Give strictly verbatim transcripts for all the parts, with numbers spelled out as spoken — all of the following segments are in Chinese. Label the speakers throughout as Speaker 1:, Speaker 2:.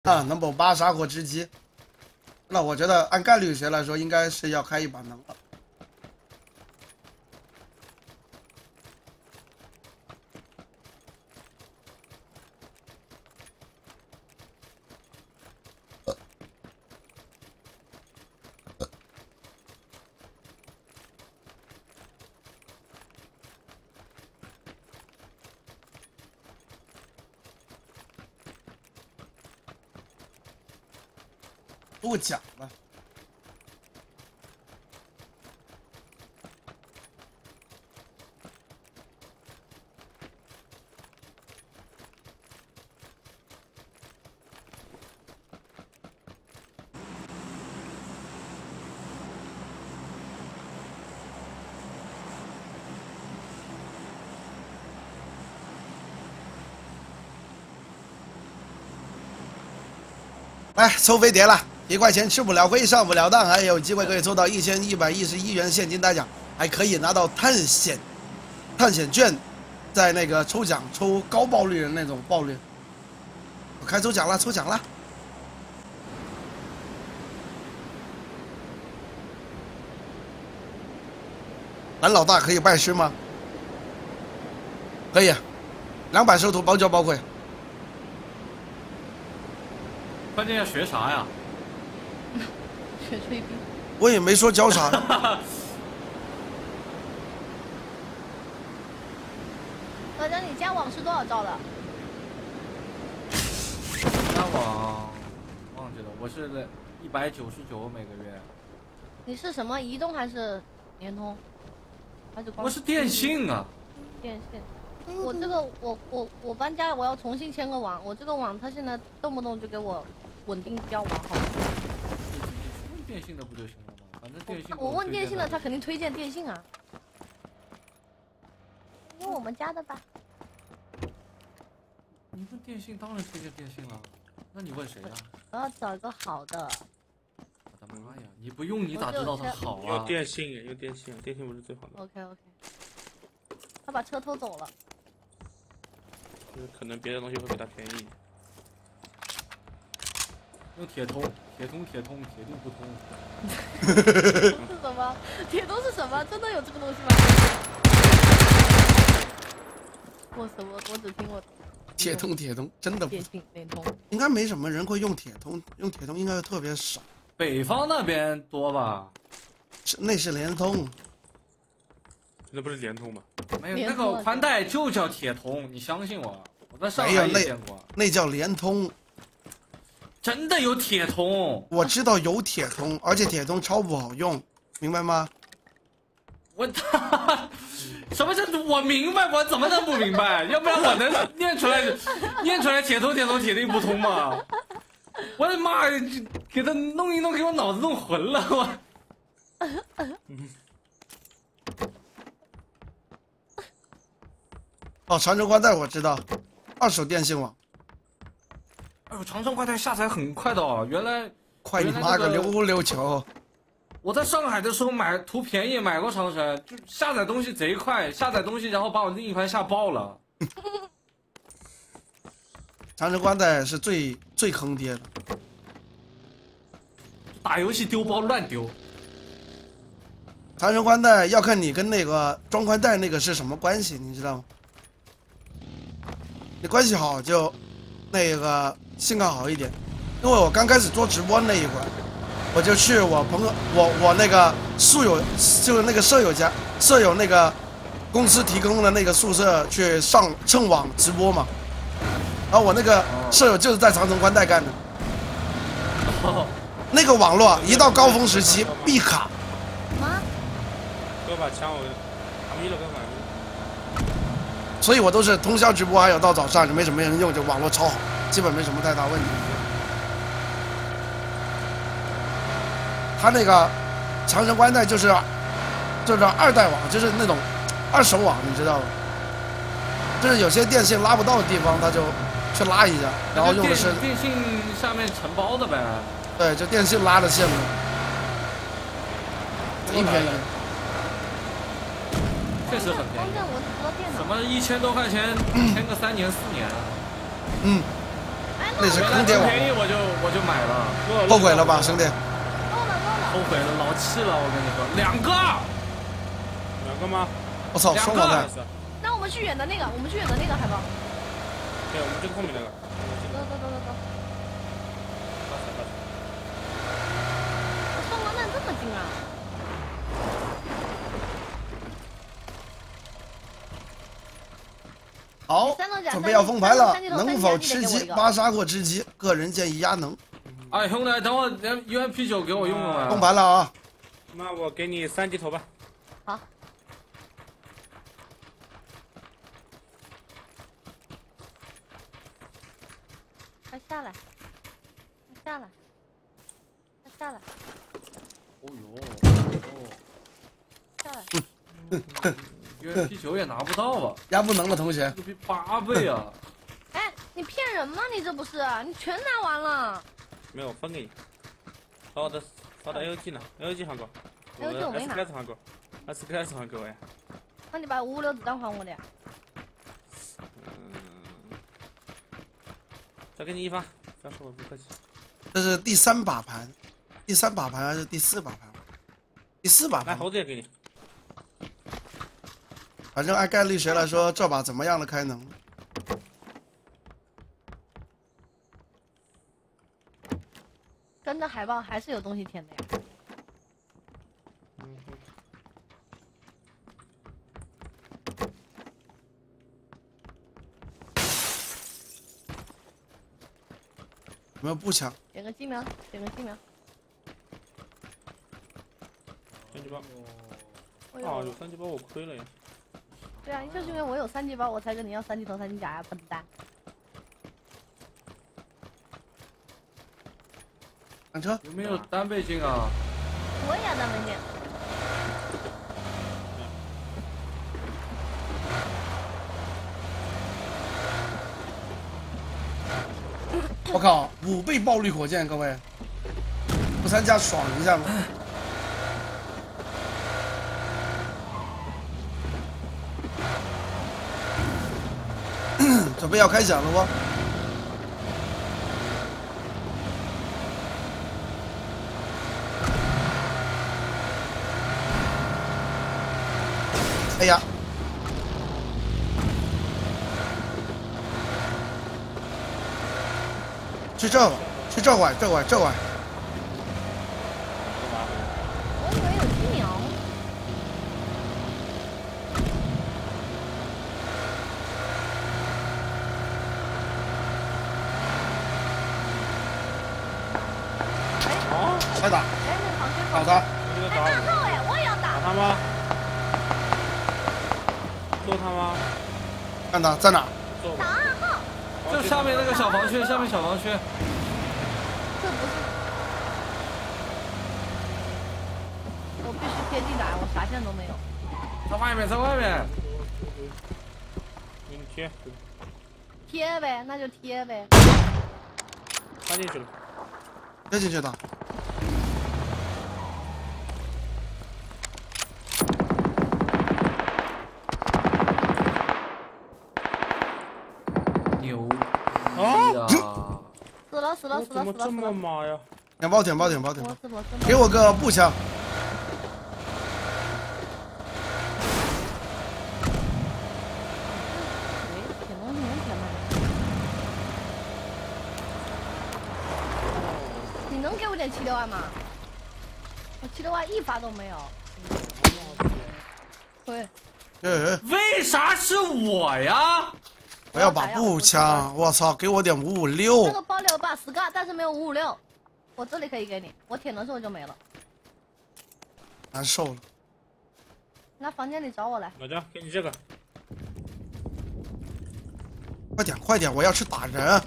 Speaker 1: 啊，能补八杀火之击。那我觉得按概率学来说，应该是要开一把能了。 不讲了。来，抽飞碟了。 一块钱吃不了亏，上不了当，还有机会可以抽到一千一百一十一元现金大奖，还可以拿到探险探险券，在那个抽奖抽高爆率的那种爆率。我开抽奖了，抽奖了！蓝老大可以拜师吗？可以，两百收徒包教包会。
Speaker 2: 关键要学啥呀？
Speaker 3: 学吹逼，
Speaker 1: 我也没说教啥。
Speaker 3: 老张，你加网是多少兆的？
Speaker 2: 加网忘记了，我是一百九十九每个月。
Speaker 3: 你是什么移动还是联通？还是光？
Speaker 2: 我是电信啊。
Speaker 3: 电信。我这个我我我搬家，我要重新签个网。我这个网它现在动不动就给我稳定标网好。
Speaker 2: 电信的不就行了吗？反正电信。
Speaker 3: 我问电信的，他肯定推荐电信啊。用我们家的吧。
Speaker 2: 你问电信，当然推荐电信了。那你问谁呀？
Speaker 3: 我要找一个好的。
Speaker 2: 我的妈呀！你不用你咋知道它好啊？
Speaker 4: 用电信，用电信，电信不是最好的。
Speaker 3: OK OK。他把车偷走了。
Speaker 4: 就是可能别的东西会比他便宜。
Speaker 2: 用铁通，铁通，铁通，铁定不通。
Speaker 3: 是什么？铁通是什么？真的有这个东西吗？我什么？我只听过。
Speaker 1: 铁通，铁通，真的不。
Speaker 3: 电信联通。
Speaker 1: 应该没什么人会用铁通，用铁通应该特别少。
Speaker 2: 北方那边多吧？
Speaker 1: 是那是联通。
Speaker 4: 那不是联通吗？
Speaker 2: 没有，那个宽带就叫铁通，你相信我，我在上海也见过。
Speaker 1: 那叫联通。
Speaker 2: 真的有铁通，
Speaker 1: 我知道有铁通，而且铁通超不好用，明白吗？
Speaker 2: 我他什么叫我明白？我怎么能不明白？要不然我能念出来，念出来铁通铁通铁定不通吗？我的妈呀，给他弄一弄，给我脑子弄混了我。
Speaker 1: 哦，长城宽带我知道，二手电信网。
Speaker 2: 哎呦，长城快带下载很快的哦，原来
Speaker 1: 快你妈个溜溜球！
Speaker 2: 我在上海的时候买图便宜买过长城，就下载东西贼快，下载东西然后把我另一盘吓爆了。
Speaker 1: 长城宽带是最最坑爹的，
Speaker 2: 打游戏丢包乱丢。
Speaker 1: 长城宽带要看你跟那个装宽带那个是什么关系，你知道吗？你关系好就那个。 信号好一点，因为我刚开始做直播那一会儿，我就去我朋友，我我那个宿友，就是那个舍友家，舍友那个公司提供的那个宿舍去上蹭网直播嘛。然后我那个舍友就是在长城宽带干的，那个网络一到高峰时期必卡。
Speaker 3: 吗？
Speaker 4: 给我把枪我打了，干嘛？
Speaker 1: 所以我都是通宵直播，还有到早上就没什么人用，就网络超好。 基本没什么太大问题。他那个长城宽带就是，就是二代网，就是那种二手网，你知道吗？就是有些电信拉不到的地方，他就去拉一下，然后用的是
Speaker 2: 电信下面承包的呗。
Speaker 1: 对，就电信拉的线路，贼便宜。
Speaker 2: 确实很便宜。
Speaker 3: 我只知道电脑。
Speaker 2: 什么一千多块钱签个三年四年？
Speaker 1: 嗯。
Speaker 3: 哎，那
Speaker 1: 那是坑爹网，
Speaker 2: 便宜我就我就买了，
Speaker 1: 后悔了吧，兄弟？
Speaker 3: 够了够了。
Speaker 2: 后悔了，老气了，我跟你说，两个，
Speaker 4: 两个吗？
Speaker 1: 我操，双黄蛋！
Speaker 3: 那我们去远的那个，我们去远的那个海豹。
Speaker 4: 对，我们就后面那个。
Speaker 3: 走走走走走。
Speaker 4: 发财发财！
Speaker 3: 双黄蛋这么近啊！
Speaker 1: 好，准备要封牌了，能否吃鸡？八杀过吃鸡，个人建议压能。
Speaker 2: 哎，兄弟，等会连 U M P 九给我用用啊！
Speaker 1: 封牌了啊！
Speaker 4: 那我给你三级头吧。
Speaker 3: 好。快下来！快下来！快下来！
Speaker 2: 哦呦，哦，
Speaker 3: 下来！
Speaker 2: U M P 九也拿不到吧？
Speaker 1: 压不能了，同学。
Speaker 2: 这比八倍啊！
Speaker 3: 哎，你骗人吗？你这不是？你全拿完了。
Speaker 4: 没有分给你。把我的把我的 L G 呢 ？L G 还给我。
Speaker 3: L G 我没拿。
Speaker 4: S K S 还给我 ，S K S 还给我呀。
Speaker 3: 那你把五五六子弹还我的呀？
Speaker 4: 嗯，再给你一发，再说我不客气。
Speaker 1: 这是第三把盘，第三把盘还是第四把盘？第四把盘。
Speaker 4: 来，猴子也给你。
Speaker 1: 反正按概率学来说，这把怎么样的开能？
Speaker 3: 跟着海豹还是有东西填的呀。
Speaker 4: 嗯哼。
Speaker 1: 有没有步枪？
Speaker 3: 点个鸡苗，点个鸡苗。
Speaker 4: 三级包。
Speaker 3: 哦
Speaker 4: 哦，有三级包我亏了呀。
Speaker 3: 对啊，就是因为我有三级包，我才跟你要三级头、三级甲呀，笨蛋。
Speaker 1: 上车。
Speaker 2: 有没有单倍镜啊？
Speaker 3: 我也要单倍镜。
Speaker 1: 我靠，五倍爆率火箭，各位，不参加爽一下吗？准备要开奖了不？哎呀！去这吧，去这块，这块，这块。
Speaker 3: 我以为有鸡苗。
Speaker 1: 快打！
Speaker 3: 哎，那螃蟹
Speaker 1: 打他！
Speaker 3: 哎，大号哎，我也要打。
Speaker 4: 打他吗？揍他吗？
Speaker 1: 看他在哪？
Speaker 3: 打二号。
Speaker 2: 就下面那个小房区，下面小房区。
Speaker 3: 这不是。我必须贴地打，我啥线都没有。
Speaker 2: 在外面，在外面。
Speaker 4: 给你贴。
Speaker 3: 贴呗，那就贴呗。
Speaker 4: 插进去了。
Speaker 1: 贴进去的。
Speaker 2: 牛
Speaker 1: 啊！
Speaker 3: 死了死了死了死了！
Speaker 4: 怎么这么麻呀？
Speaker 1: 点包点包点包点包！
Speaker 3: 给
Speaker 1: 给我个步枪。
Speaker 3: 舔东西能舔吗？你能给我点七六万吗？我七六万一发都没有。对。
Speaker 1: 呃，
Speaker 2: 为啥是我呀？
Speaker 1: 我要把步枪，我操，给我点五五六。
Speaker 3: 这个包里有把 Scar， 但是没有五五六，我这里可以给你，我舔的时候就没了。
Speaker 1: 难受了。
Speaker 3: 那房间里找我来。
Speaker 4: 老姜，给你这个。
Speaker 1: 快点快点，我要去打人。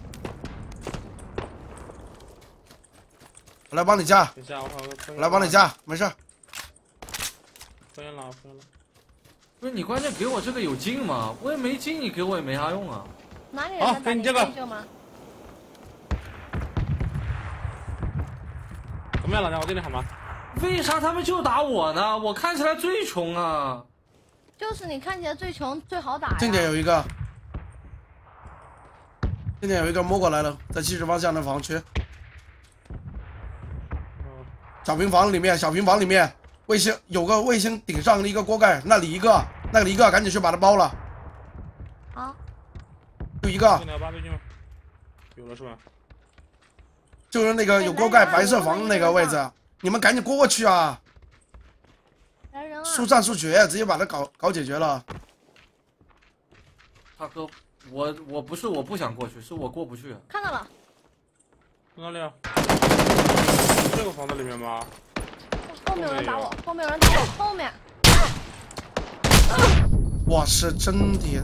Speaker 1: 我来帮你加。
Speaker 4: 等一下，我
Speaker 1: 我来帮你加，没事。
Speaker 4: 封烟了，封烟了。
Speaker 2: 不是你关键给我这个有劲吗？我也没劲，你给我也没啥用啊。
Speaker 3: 哪里人能打你这个吗？
Speaker 4: 怎么样，老姜？我对你好吗？
Speaker 2: 为啥他们就打我呢？我看起来最穷啊。
Speaker 3: 就是你看起来最穷最好打呀。
Speaker 1: 近点有一个。 今天有一个摸过来了，在七十方向的房区，小平房里面，小平房里面，卫星有个卫星顶上的一个锅盖，那里一个，那里一个，赶紧去把它包了。
Speaker 3: 好，
Speaker 1: 就一个，
Speaker 4: 电脑八倍镜吗？有了是吧？
Speaker 1: 就是那个有锅盖白色房那个位置，你们赶紧过去啊！
Speaker 3: 来人啊！
Speaker 1: 速战速决，直接把它搞搞解决了。
Speaker 2: 大哥，我我不是我不想过去，是我过不去。
Speaker 3: 看到了，
Speaker 4: 哪里啊？这个房子里面吗？
Speaker 3: 后面有人打我，后面有人打我，后面。
Speaker 1: 我是真的，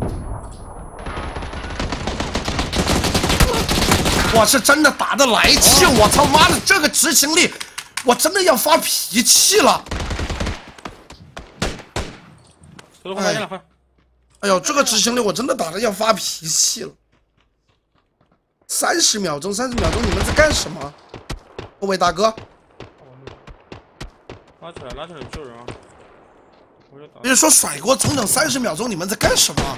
Speaker 1: 我是真的打得来气，我操妈的这个执行力，我真的要发脾气了。
Speaker 4: 走快点了，快！
Speaker 1: 哎呦，这个执行力我真的打得要发脾气了。三十秒钟，三十秒钟，你们在干什么？各位大哥，
Speaker 4: 拉起来，拉起来救人啊！我就打。
Speaker 1: 别说甩锅整整三十秒钟，你们在干什么？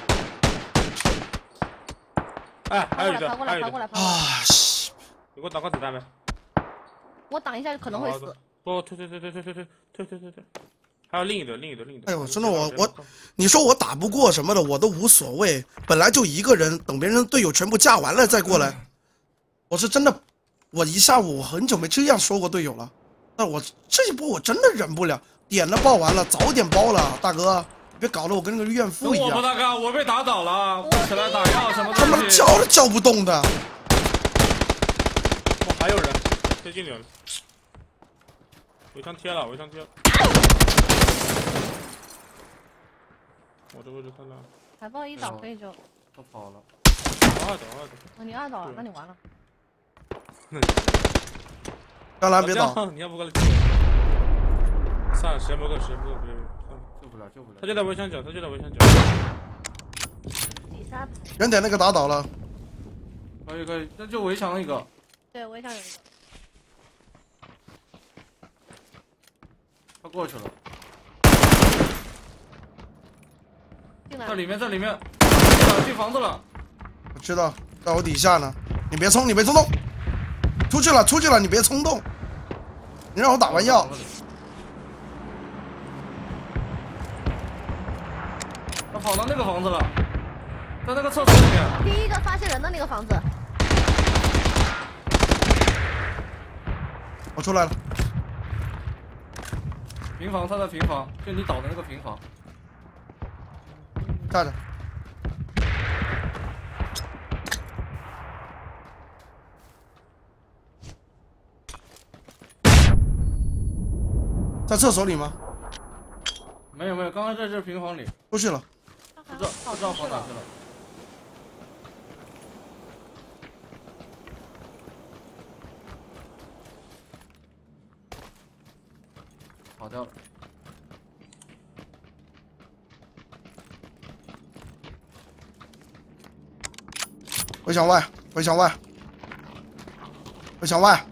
Speaker 4: 哎，还有一个，
Speaker 3: 跑过来，
Speaker 4: 还有一个
Speaker 3: 跑过来，跑过来！
Speaker 1: 啊，西
Speaker 4: 你给我打个子弹呗。
Speaker 3: 我挡一下可能会死。
Speaker 4: 不，退退退退退退退退退退退。还有另一队，另一队，另一队。
Speaker 1: 哎呦，真的我我，你说我打不过什么的，我都无所谓。本来就一个人，等别人队友全部架完了再过来。我是真的，我一下午我很久没这样说过队友了。但我这一波我真的忍不了，点了爆完了，早点包了，大哥，别搞得我跟那个怨妇一样。
Speaker 2: 我不大哥，我被打倒了，起来打药什么
Speaker 1: 他妈
Speaker 2: 东西？
Speaker 1: 叫都叫不动的。
Speaker 4: 哇，还有人，接近点了。围墙贴了，围墙贴了。我这位置看到。
Speaker 3: 海豹一倒可以就。
Speaker 2: 他跑了。
Speaker 4: 二倒二倒。
Speaker 3: 哦，你二倒了，那你完了。
Speaker 1: 当然别倒。
Speaker 4: 你要不过来救我？算了，时间不够，时间不够，别别算了，
Speaker 2: 救不了，救不了。
Speaker 4: 他就在围墙角，他就在围墙角。
Speaker 3: 第三。
Speaker 1: 原点那个打倒了。
Speaker 2: 可以可以，那就围墙一个。
Speaker 3: 对，围墙有一个。
Speaker 2: 他过去了。
Speaker 3: 进来。
Speaker 2: 在里面，在里面，进了，进房子了。
Speaker 1: 我知道，在我底下呢。你别冲，你别冲动。出去了，出去了，你别冲动。你让我打完药。
Speaker 2: 他跑到那个房子了，在那个厕所里面。
Speaker 3: 第一个发现人的那个房子。
Speaker 1: 我出来了。
Speaker 2: 平房，他在平房，就你倒的那个平房。
Speaker 1: 站着。在厕所里吗？
Speaker 2: 没有没有，刚刚在这平房里。
Speaker 1: 出去了。
Speaker 2: 不知道不知道跑哪去了。跑掉了。
Speaker 1: 围墙外，围墙外，围墙外。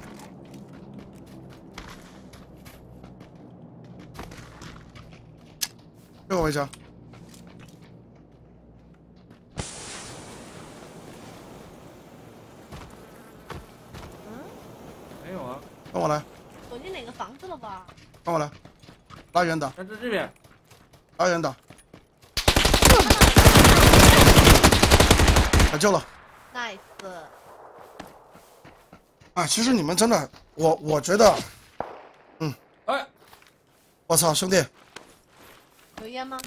Speaker 1: 这个围墙。
Speaker 2: 没有啊。
Speaker 1: 跟我来。
Speaker 3: 躲进哪个房子了吧？
Speaker 1: 跟我来。拉远打。
Speaker 2: 在这这边。
Speaker 1: 拉远打。打救了。
Speaker 3: nice。
Speaker 1: 啊，其实你们真的，我我觉得，嗯，
Speaker 2: 哎，
Speaker 1: 我操，兄弟，
Speaker 3: 有烟吗？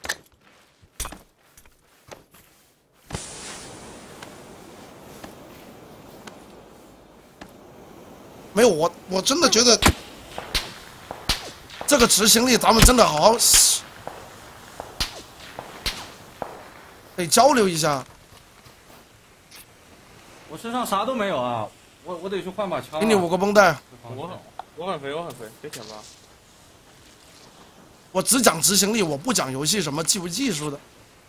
Speaker 1: 没有我，我真的觉得这个执行力，咱们真的好好得交流一下。
Speaker 2: 我身上啥都没有啊，我我得去换把枪、啊。
Speaker 1: 给你五个绷带。
Speaker 4: 我很我很肥，我很肥，别舔吧。
Speaker 1: 我只讲执行力，我不讲游戏什么技不技术的。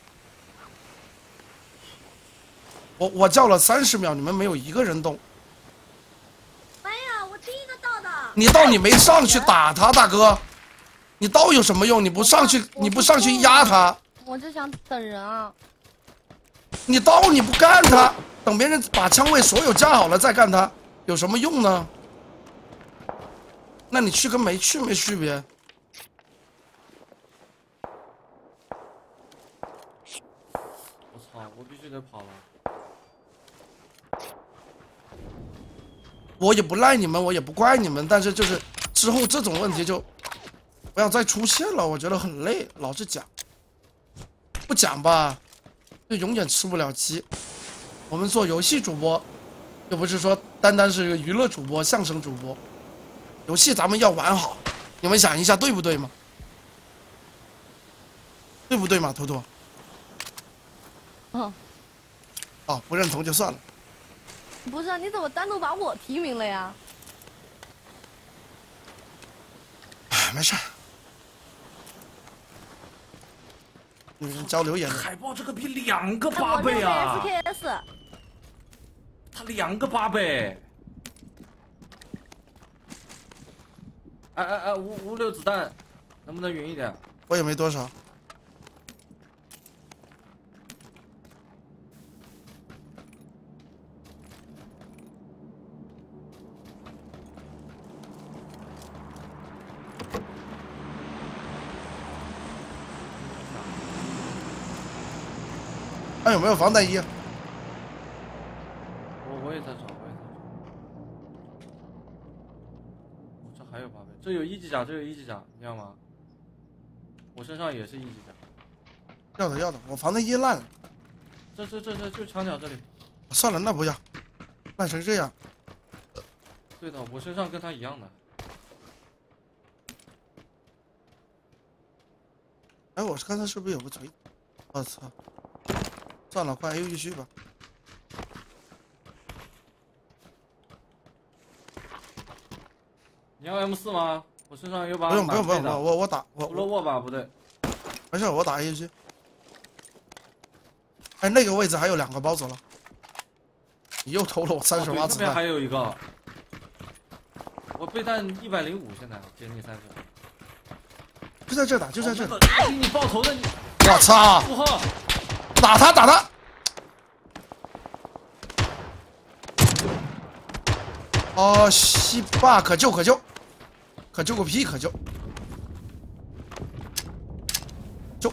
Speaker 1: 我我叫了三十秒，你们没有一个人动。
Speaker 3: 没有，我第一个到的。
Speaker 1: 你到你没上去打他，大哥，你到有什么用？你不上去，你不上去压他。
Speaker 3: 我就想等人啊。
Speaker 1: 你刀你不干他，等别人把枪位所有架好了再干他，有什么用呢？那你去跟没去没区别。
Speaker 2: 我操！我必须得跑了。
Speaker 1: 我也不赖你们，我也不怪你们，但是就是之后这种问题就不要再出现了，我觉得很累，老是讲，不讲吧，就永远吃不了鸡。我们做游戏主播，又不是说单单是娱乐主播、相声主播，游戏咱们要玩好，你们想一下对不对嘛？对不对嘛，图图？
Speaker 3: 哦，
Speaker 1: 哦，不认同就算了。
Speaker 3: 不是啊，你怎么单独把我提名了呀？
Speaker 1: 哎，没事。你们交流也是。
Speaker 2: 海豹这个比两个
Speaker 3: 哎
Speaker 2: 八倍啊！
Speaker 3: 我 S K S。
Speaker 2: 他两个八倍。哎哎哎，五五六子弹，能不能匀一点？
Speaker 1: 我也没多少。还有没有防弹衣？
Speaker 2: 我我也在找，我也在找。我这还有八倍，这有一级甲，这有一级甲，你要吗？我身上也是一级甲。
Speaker 1: 要的要的，我防弹衣烂了。
Speaker 2: 这这这这就墙角这里。
Speaker 1: 算了，那不要，烂成这样。
Speaker 2: 对的，我身上跟他一样的。
Speaker 1: 哎，我刚才是不是有个锤？我操！算了，换 A U 去吧。
Speaker 2: 你要 M 四吗？我身上有把。
Speaker 1: 不用不用不用不用，我我打我
Speaker 2: 弗洛沃吧，不对。
Speaker 1: 没事，我打 A U 去。哎，那个位置还有两个包走了。你又偷了我三十发子弹。
Speaker 2: 那边还有一个。我备弹一百零五，现在接近三十。
Speaker 1: 就在这打，就在这。
Speaker 2: 给你爆头的你！
Speaker 1: 我操！
Speaker 2: 负荷。
Speaker 1: 打他打他！哦，西坝可救可救，可救个屁可救！救！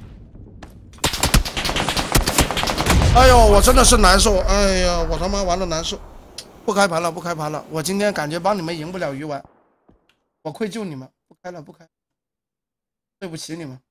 Speaker 1: 哎呦，我真的是难受！哎呀，我他妈玩的难受！不开盘了，不开盘了！我今天感觉帮你们赢不了鱼丸，我愧疚你们，不开了，不开，对不起你们。